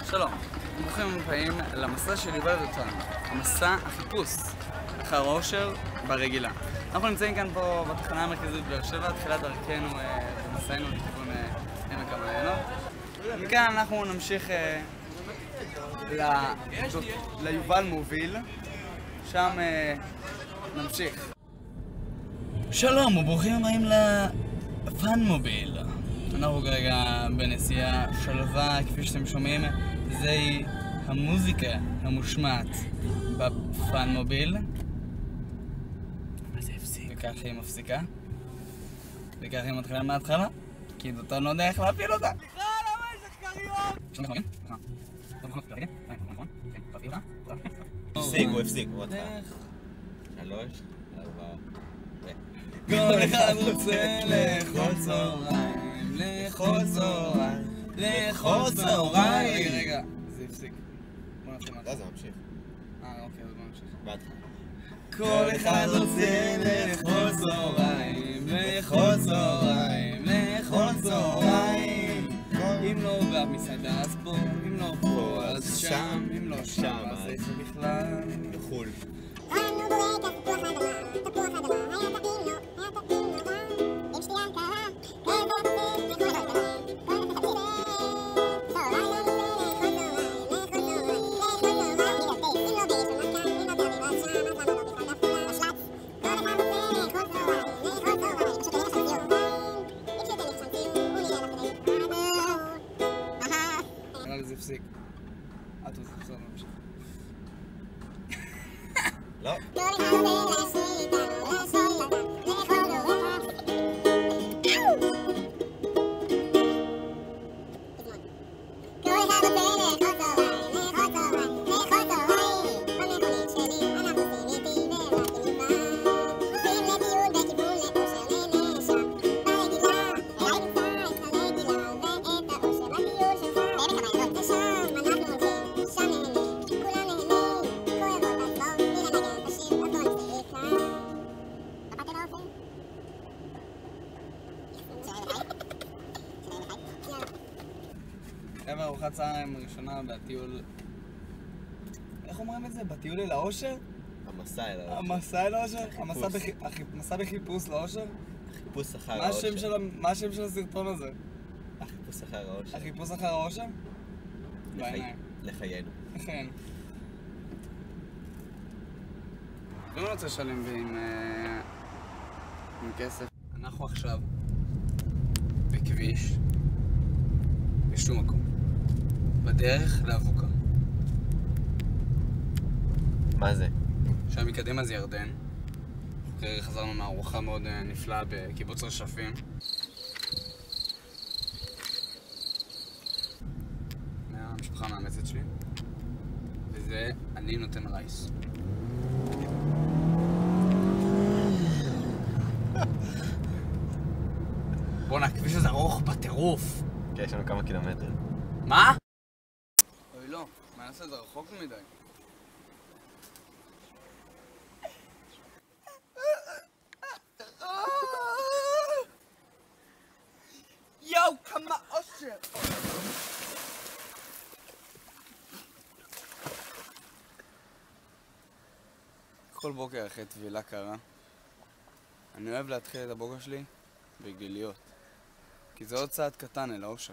שלום, ברוכים הבאים למסע שליווה אותנו, המסע החיפוש אחר האושר ברגילה. אנחנו נמצאים כאן פה בתחנה המרכזית באר שבע, תחילת דרכנו במסענו לכיוון עמק המעיינות. מכאן אנחנו נמשיך ליובל מוביל, שם נמשיך. שלום וברוכים הבאים לפאן מוביל. אנחנו כרגע בנסיעה שלווה, כפי שאתם שומעים, זוהי המוזיקה המושמעת בפאן מוביל. אבל זה הפסיק. וכך היא מפסיקה. וכך היא מתחילה מההתחלה, כי דותן לא יודע איך להפעיל אותה. סליחה, למה יש שחקריות? שומעים נכון? נכון. נכון? כן, תפעיל אותה? הפסיק, הוא הפסיק, הוא רצה. 3, 4, כל אחד רוצה לאכול צהריים, לאכול צהריים, לאכול צהריים. רגע, זה הפסיק. בוא נתחיל מהתחלה. לא, זה ממשיך. אוקיי, אז בוא נמשיך. בהתחלה. כל אחד רוצה לאכול צהריים, לאכול צהריים, לאכול צהריים. אם לא במסעדה אז פה, אם לא פה אז שם, אם לא שם אז איפה בכלל? בחול. זה הפסיק. את רוצה לחזור להמשיך. לא. חבר'ה, ארוחת צהריים ראשונה בטיול... איך אומרים את זה? בטיול אל האושר? המסע אל האושר. המסע אל האושר? המסע בחיפוש לאושר? החיפוש אחר האושר. מה השם של הסרטון הזה? החיפוש אחר האושר. החיפוש אחר האושר? לחיינו. לחיינו. אני לא רוצה לשלם עם כסף. אנחנו עכשיו בכביש בשום מקום. בדרך לאבוקה. מה זה? שם מקדימה זה ירדן. כרגע חזרנו מארוחה מאוד נפלאה בקיבוץ רשפים. מהמשפחה המאמצת שלי. וזה אני נותן רייס. בוא'נה, הכביש הזה ארוך בטירוף. כן, יש לנו כמה קילומטר. מה? אוי לא, מה נעשה את זה רחוק מדי. יואו, כמה אושר! כל בוקר אחרי טבילה קרה, אני אוהב להתחיל את הבוקר שלי בגליליות. כי זה עוד צעד קטן אל האושר.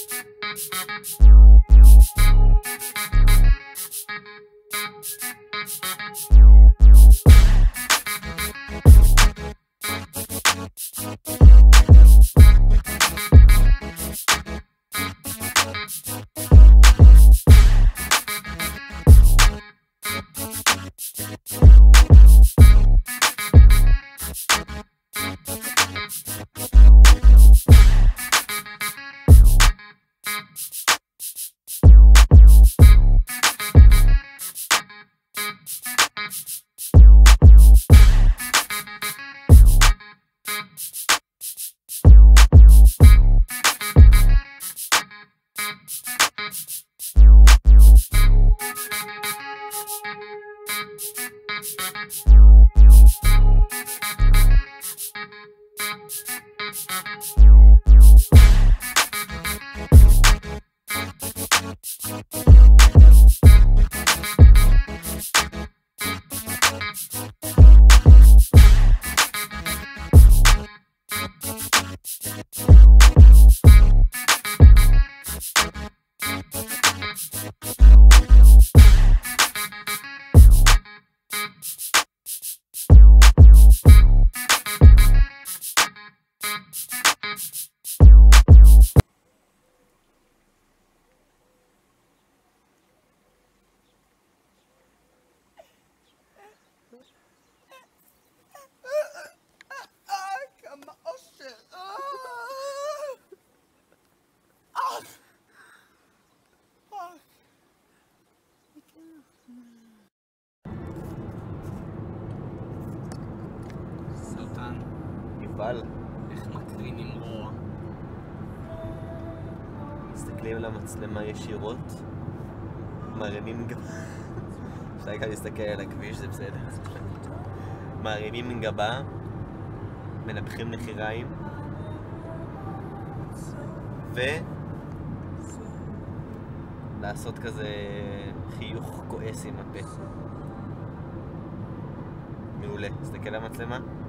סרטן, יובל, איך מקרינים רוע. מסתכלים על המצלמה ישירות, מרימים גבה. אפשר גם להסתכל על הכביש, זה בסדר. מרימים גבה, מנפחים נחיריים, לעשות כזה חיוך כועס עם הפה. מעולה, תסתכל על המצלמה.